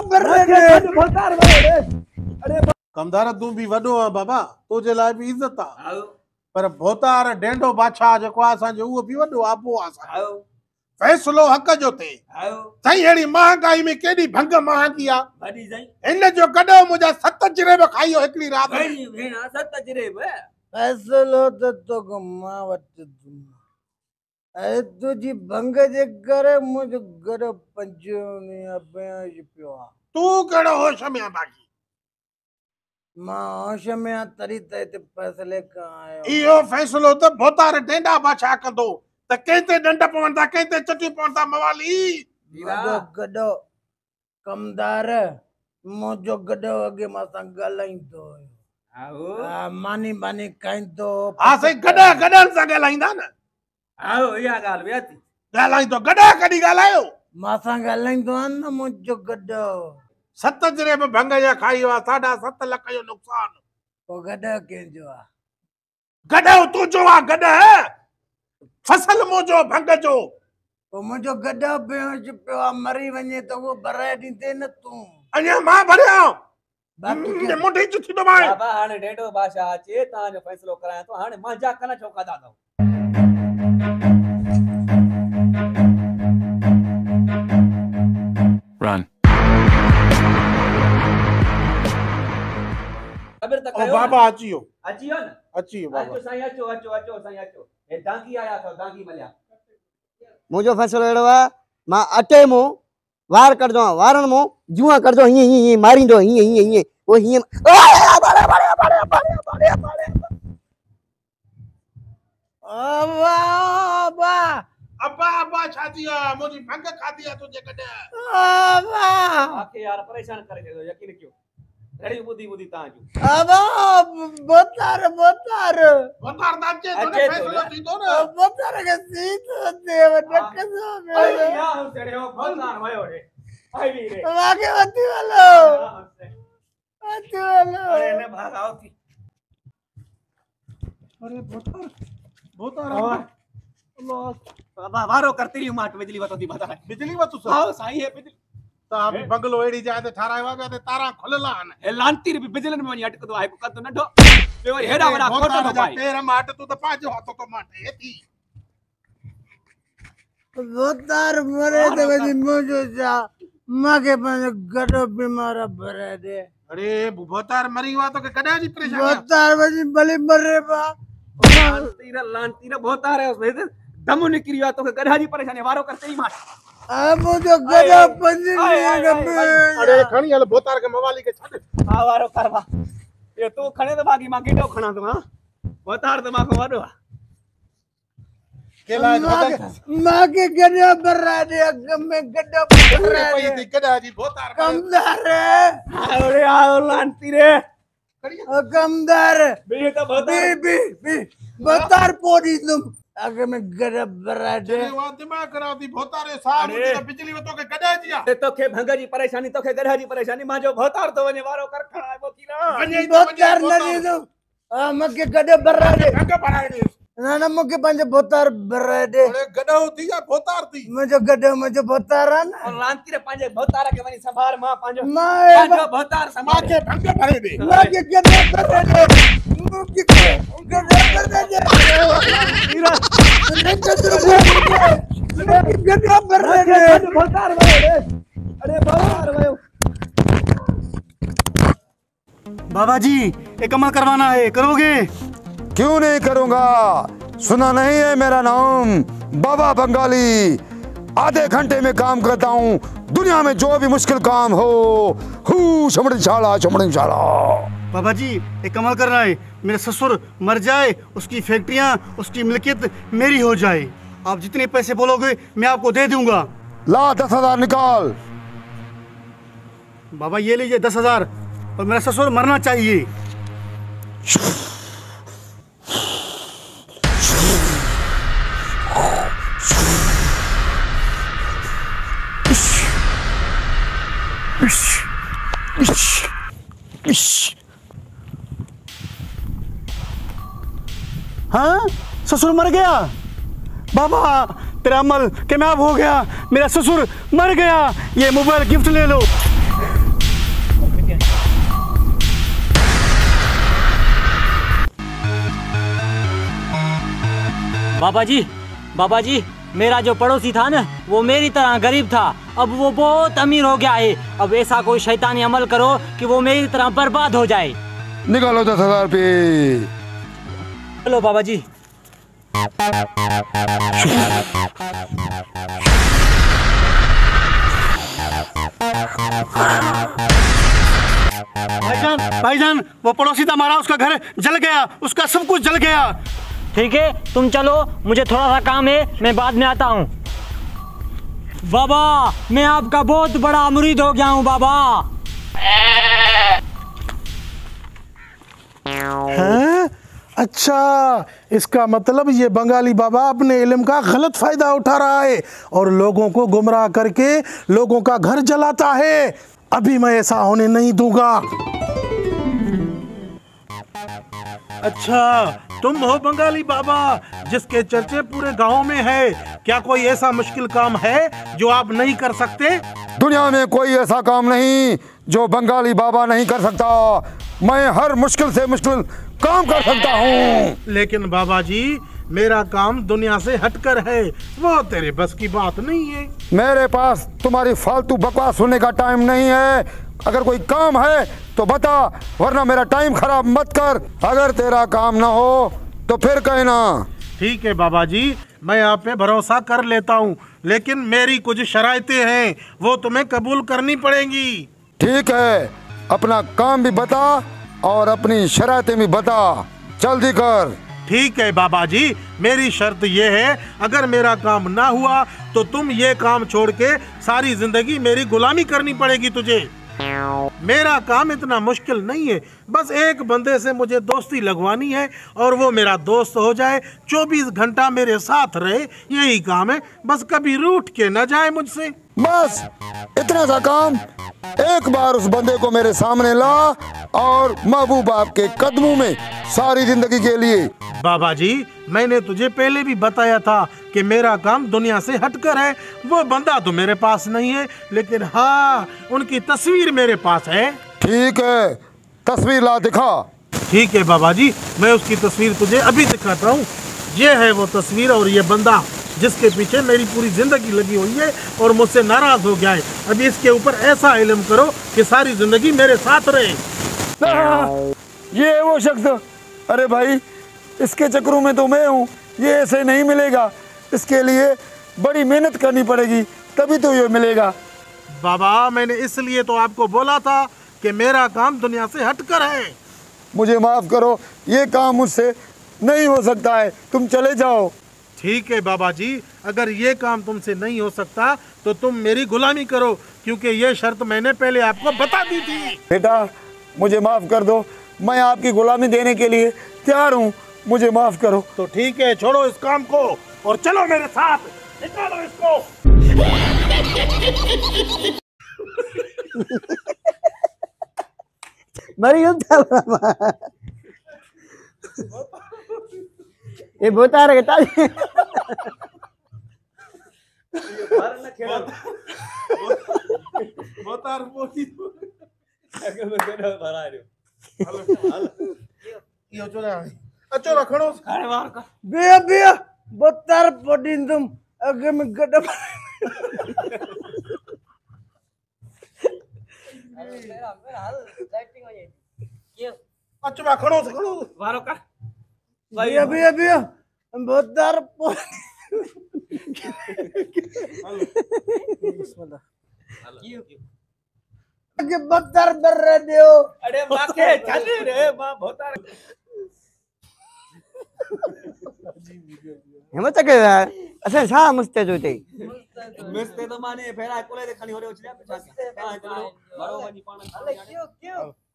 कमदार तू भी वडो है बाबा तुझे लाइ भी इज्जत आ पर भोतार डेंडो बादशाह जो असा जो वो भी वडो आपो आसा फैसलो हक जो थे सही हेड़ी महंगाई में केडी भंग महंगी आ बड़ी सही इन जो कडो मुजा 7 जिरेब खाइयो एकड़ी रात में बड़ी भेणा 7 जिरेब फैसलो तो गमा वट ऐ तुझी भंग जे करे मुझ गड़ पंजो ने अबे पियो तू केड़ो होश में बाकी मां होश में तरी ते फैसले का आयो इहो फैसलो तो भोतार डेंडा बादशाह कंदो त केते डंड पवंदा केते चटी पवंदा मवाली मुझो गडो कमदार मुझो गडो अगे मा सा गलाइंदो आओ मानी बानी काइंदो आ सही गडा गडन सा गलाइंदा न आओ या गाल बेती गलाइंदो गडा कडी गलायो मा सा गलाइंदो न मुझो गडो 7 जिरेब भंग जा खाइयो 7.5 लाख जो नुकसान ओ गडो के जो गडो तू जो आ गड फसल मोजो भंग जो ओ मुझो गडो बेहोश पियो मरी वने तो वो भराए दींदे न तू अने मां भरिया बाकी मुठी चुथी दबाए बाबा हाने डेडो बादशाह अचे ता जो फैसलो कराया तो हाने मजा कना चौका दादा Run. खबर तक ओ बाबा अचियो अचियो न अचियो बाबा अचो साईं अचो साईं अचो ए डांगी आया तो डांगी मल्या मुझो फैसलो एड़ो है मां अटे मो वार कर दो वारन मो जुआ कर दो ही मारी दो ही वो ही बड़े बड़े बड़े बड़े बड़े बड़े अब्बा अब्बा अब्बा छातिया मोजी भंग खादिया तुझे गड अब्बा आके यार परेशान करे दो यकीन क्यों रेडी बुद्धि बुद्धि ता जो अब्बा बोतार वतार दाचे तोने फैसलो थी तो न बोतार के सीत देव डकसो अरे यार चढ़े हो भगवान भयो रे आई भी रे आगे वती वालो अरे ने भाग आओ थी अरे भोतार अल्लाह बाबा वारो करती रही माट बिजली वतोती बता बिजली वतु सो हां साईं है बिजली ता बंगलो एड़ी जाए ते ठाराए वागा ते तारा खुलला न ए लांती रे बिजली में वनी अटक दो आए कत न डो ले वरी हेडा बड़ा खोटो तो भाई तेरा माट तू तो पाजो हाथो तो माटे थी बोतार मरे ते वजी मुझो जा माके पाने गडो बीमार भरे दे अरे भोतार मरी हुआ तो के कदा जी परेशान बोतार वजी भले मरे बा लांती रे बहुत आ रहे उसमें दम निकलिया तो गधा जी परेशान वारो करते ही मार अब मुझो गडो पंजी अरे खणी हल भोतार के मवाली के छड हां वारो करवा ये तू खणे तो बाकी मां गिडो खणा तो हां भोतार तो मां को वाडो केला मां के गडो भरा दे गमे गडो भरा दे पई कदा जी भोतार कमदार अरे आओ लांती रे कमदार बे तो भोतार बी बोतार पोड़ी तुम आगे में गडो भरा दे वा दिमाग खराब थी भोतारे साहब मुझे बिजली वतो के कदा जिया ते तो के भंगा जी परेशानी तो के गधा जी परेशानी मां जो भोतार तो वने वारो कर खणा है बोती ना बोतार नहीं दो मके गडो भरा दे भंग भराए दे ना ना मके पंज बोतार भरा दे अरे गडो थी या भोतार थी मुझो गडो मुझो बोतार ना और लांती रे पांजे भोतार के वनी संभार मां पांजो मां पांजो भोतार संभार के भंग भरे दे मके गडो भरा दे मके गडो भरा दे गडो भरा दे भोतार भयो रे अरे भोतार भयो बाबा जी एक कमाल करवाना है करोगे क्यों नहीं करूंगा सुना नहीं है मेरा नाम बाबा बंगाली आधे घंटे में काम करता हूँ दुनिया में जो भी मुश्किल काम हो चमड़ी शाला बाबा जी एक कमाल करना है मेरा ससुर मर जाए उसकी फैक्ट्रियां उसकी मिल्कियत मेरी हो जाए आप जितने पैसे बोलोगे मैं आपको दे दूंगा ला 10,000 निकाल बाबा ये लीजिए 10,000 और मेरा ससुर मरना चाहिए हाँ ससुर मर गया बाबा तेरा अमल कामयाब हो गया मेरा ससुर मर गया ये मोबाइल गिफ्ट ले लो बाबा जी, मेरा जो पड़ोसी था ना, वो मेरी तरह गरीब था, अब वो बहुत अमीर हो गया है। अब ऐसा कोई शैतानी अमल करो कि वो मेरी तरह बर्बाद हो जाए। निकालो 10,000 रुपये। चलो बाबा जी। भाईजान, वो पड़ोसी था हमारा, उसका घर जल गया, उसका सब कुछ जल गया। ठीक है, तुम चलो, मुझे थोड़ा सा काम है, मैं बाद में आता हूँ। बाबा, मैं आपका बहुत बड़ा मुरीद हो गया हूँ बाबा। हैं? अच्छा, इसका मतलब ये बंगाली बाबा अपने इल्म का गलत फायदा उठा रहा है और लोगों को गुमराह करके लोगों का घर जलाता है। अभी मैं ऐसा होने नहीं दूंगा। अच्छा, तुम हो बंगाली बाबा जिसके चर्चे पूरे गांव में है। क्या कोई ऐसा मुश्किल काम है जो आप नहीं कर सकते? दुनिया में कोई ऐसा काम नहीं जो बंगाली बाबा नहीं कर सकता। मैं हर मुश्किल से मुश्किल काम कर सकता हूँ। लेकिन बाबा जी, मेरा काम दुनिया से हटकर है, वो तेरे बस की बात नहीं है। मेरे पास तुम्हारी फालतू बकवास सुनने का टाइम नहीं है। अगर कोई काम है तो बता, वरना मेरा टाइम खराब मत कर। अगर तेरा काम ना हो तो फिर कहना। ठीक है बाबा जी, मैं आप पे भरोसा कर लेता हूँ, लेकिन मेरी कुछ शराइतें हैं, वो तुम्हें कबूल करनी पड़ेंगी। ठीक है, अपना काम भी बता और अपनी शरारतें भी बता, जल्दी कर। ठीक है बाबा जी, मेरी शर्त ये है, अगर मेरा काम ना हुआ तो तुम ये काम छोड़ के सारी जिंदगी मेरी गुलामी करनी पड़ेगी तुझे। मेरा काम इतना मुश्किल नहीं है, बस एक बंदे से मुझे दोस्ती लगवानी है और वो मेरा दोस्त हो जाए, 24 घंटा मेरे साथ रहे, यही काम है। बस कभी रूठ के न जाए मुझसे। बस इतना सा काम। एक बार उस बंदे को मेरे सामने ला और महबूब आपके कदमों में सारी जिंदगी के लिए। बाबा जी, मैंने तुझे पहले भी बताया था कि मेरा काम दुनिया से हटकर है। वो बंदा तो मेरे पास नहीं है, लेकिन हाँ, उनकी तस्वीर मेरे पास है। ठीक है, तस्वीर ला दिखा। ठीक है बाबा जी, मैं उसकी तस्वीर तुझे अभी दिखाता हूँ। ये है वो तस्वीर और ये बंदा जिसके पीछे मेरी पूरी जिंदगी लगी हुई है और मुझसे नाराज हो गया है। अभी इसके ऊपर ऐसा इल्म करो कि सारी जिंदगी मेरे साथ रहे। ये है वो शख्स। अरे भाई, इसके चक्करों में तो मैं हूँ, ये ऐसे नहीं मिलेगा। इसके लिए बड़ी मेहनत करनी पड़ेगी, तभी तो ये मिलेगा। बाबा, मैंने इसलिए तो आपको बोला था कि मेरा काम दुनिया से हटकर है। मुझे माफ करो, ये काम मुझसे नहीं हो सकता है, तुम चले जाओ। ठीक है बाबा जी, अगर ये काम तुमसे नहीं हो सकता तो तुम मेरी गुलामी करो, क्योंकि ये शर्त मैंने पहले आपको बता दी थी। बेटा, मुझे माफ कर दो, मैं आपकी गुलामी देने के लिए तैयार हूँ, मुझे माफ करो। तो ठीक है, छोड़ो इस काम को और चलो मेरे साथ, निकालो इसको। ये बोता रहता चलो खड़ो। बिया बिया बोतार पड़ीन तुम अगे में गड्ढा। अच्छा खड़ो खड़ो। वारो कर। बिया बिया बिया बोतार के बोतार बर रहे दियो। अरे माँ के चले रे माँ बोतार। हम तक असे छा मस्ते जोते मस्ते तो माने फेरा कोले देखणी हो रे उछल्या पेछा हां मारो वनी पाण क्यों